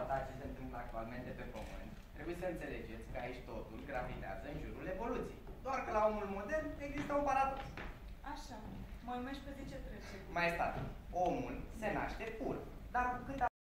ta ce se întâmplă actualmente pe Pământ, trebuie să înțelegeți că aici totul gravitează în jurul evoluției. Doar că la omul modern există un paradox. Așa, mă uimești pe zi ce trece. Mai stat, omul se naște pur, dar cu cât